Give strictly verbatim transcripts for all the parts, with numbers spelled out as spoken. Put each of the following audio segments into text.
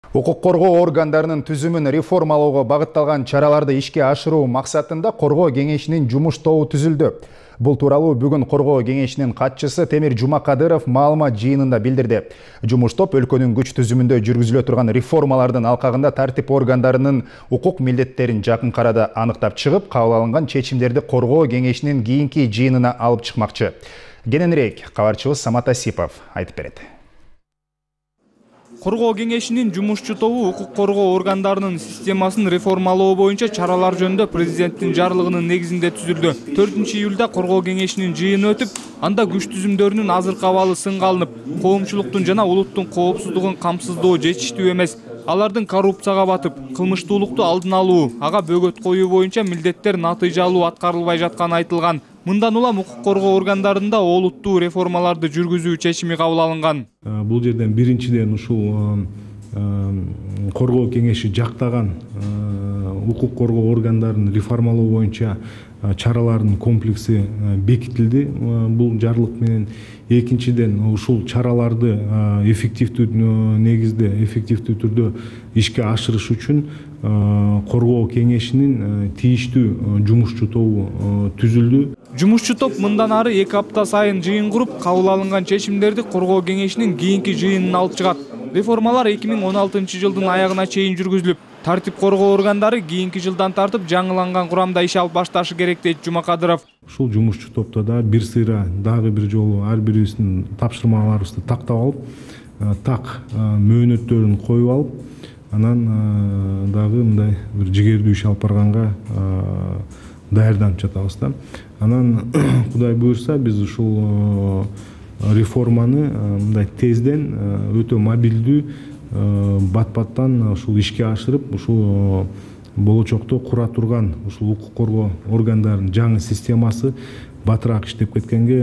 Укук коргоо органдарынын түзүмүн реформалоого багытталган чараларды ишке ашыруу максатында коргоо кеңешинин жумуш тобу түзүлдү. Бул тууралуу бүгүн коргоо кеңешинин катчысы Темир Жумакадыров маалымат жыйынында билдирди. Жумуш топ өлкөнүн күч түзүмүндө жүргүзүлө турган реформалардын алкагында тартип органдарынын укук милдеттерин жакын арада аныктап чыгып, кабыл алынган чечимдерди коргоо кеңешинин кийинки жыйынына алып чыкмакчы. Кененирээк кабарчыбыз Самат Асипов айтып берет. Коргоо кеңешинин жумушчу тобу укук коргоо органдарынын системасын реформалоо боюнча чаралар жөнүндө президенттин жарлыгынын негизинде түзүлдү. төртүнчү июлда коргоо кеңешинин жыйыны өтүп, анда күч түзүмдөрүнүн азыркы абалы сынга алынып, коомчулуктун жана улуттун коопсуздугун камсыздоо жетиштүү эмес, алардын коррупцияга батып, кылмыштуулукту алдын алуу, ага бөгөт коюу боюнча милдеттер натыйжалуу аткарылбай жатканы айтылган. Мындан улам укук коргоо органдарында олуттуу реформаларды жүргүзүү чечими кабыл алынган. Бул жерден биринчиден ушул коргоо кеңеши жактаган укук коргоо органдарын реформалоо боюнча чаралардын комплекси бекитилди бул жарлык менен. Экинчиден ушул чараларды эффективдүү негизде, эффективдүү түрдө ишке ашырыш үчүн коргоо кеңешинин тийиштүү жумушчу тобу түзүлдү. Жумушчу топ мындан ары эки апта сайын жыйын куруп, кабыл алынган чечимдерди коргоо кеңешинин кийинки жыйынына алып чыгат. Реформалар эки миң он алтынчы жылдын аягына чейин жүргүзүлүп, тартип коргоо органдары кийинки жылдан тартып жаңыланган курамда иш алып башташы керек дейт Жумакадыров. Ушул жумушчу топто да бир сыйра дагы бир жолу ар бирибиздин тапшырмаларыбызды тактап алып, так мөөнөттөрүн коюп алып, анан дагы мындай бир жигердүү иш алып барганга даярданып жатабыз да. Анан Кудай буюрса биз ушул реформаны мындай тезден өтө мобилдүү бат-баттан ушул ишке ашырып, ушул болочокто кура турган ушул укук коргоо органдарынын жаңы системасы батыраак иштеп кеткенге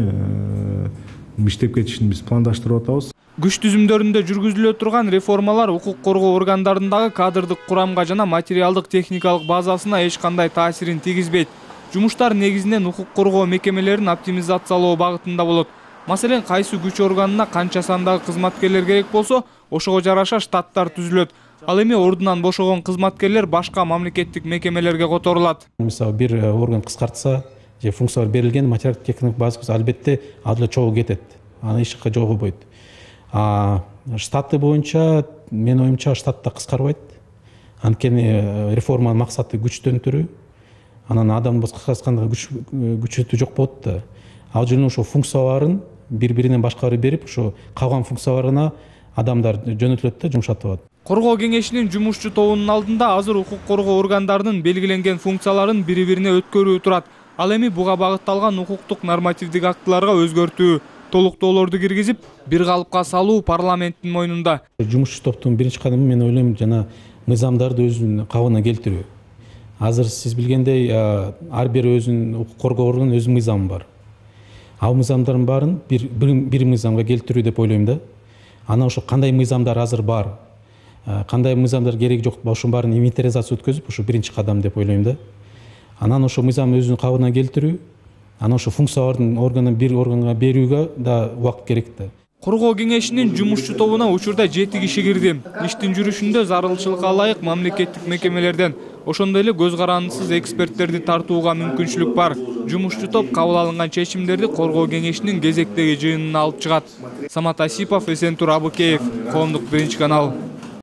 иштеп кетишин биз пландаштырып атабыз. Күч түзүмдөрүндө жүргүзүлө турган реформалар укук коргоо органдарындагы кадрдык курамга жана материалдык техникалык базасына эч кандай таасирин тийгизбейт. Жумуштар негизинен укук коргоо мекемелерин оптимизациялоо багытында болот. Маселен, кайсы күч органына канча сандагы кызматкерлер керек болсо, ошого жараша штаттар түзүлөт. Ал эми ордунан бошогон кызматкерлер башка мамлекеттик мекемелерге которулат. Мисалы, бир орган кыскартса, же функциялар берилген, материалдык техникалык базасы албетте ады чогуу кетет. Аны эч жакка жогобойт. А штаты боюнча мен оюмча штатта кыскарбайт. Анткени реформанын максаты күчтөндүрүү. Анан адам кыскартканда күчтүү жок болот да. Ал жерден ошо функцияларын бири-биринен башкарып берип, ошо калган функцияларына адамдар жөнөтүлөт да, жумшатылат. Коргоо кеңешинин жумушчу тобунун алдында азыр укук коргоо органдарынын белгиленген функцияларын бири-бирине өткөрүү турат. Ал эми буга багытталган укуктук нормативдик актыларга өзгөртүү, толуктоолорду киргизип, бир калыпка салуу парламенттин мойнунда. Жумушчу топтун биринчи кадамы, мен ойлойм, жана мыйзамдарды өзүнүн кабына келтирүү. Азыр сиз билгендей, ар бир өзүнүн укук коргоо органынын өз мыйзамы бар. Ал мыйзамдардын баарын бир бир мыйзамга келтирүү деп ойлойм да. Анан ошо кандай мыйзамдар азыр бар, кандай мыйзамдар кереги жок, ошонун баарын инвентаризация өткөзүп, ошо биринчи кадам деп ойлойм да. Анан ошо мыйзамды өзүнүн кабына келтирүү, анан ошо функциялардын органдан бир органга берүүгө да убакыт керек да. Коргоо кеңешинин жумушчу тобуна учурда жети киши кирди. Иштин жүрүшүндө зарылчылыкка ылайык мамлекеттик мекемелерден, ошондой эле көз карандысыз эксперттерди тартууга мүмкүнчүлүк бар. Жумушчу топ кабыл алынган чечимдерди коргоо кеңешинин кезектеги жыйынына алып чыгат. Самат Асипов, Эсентур Абыкеев, Коомдук биринчи канал.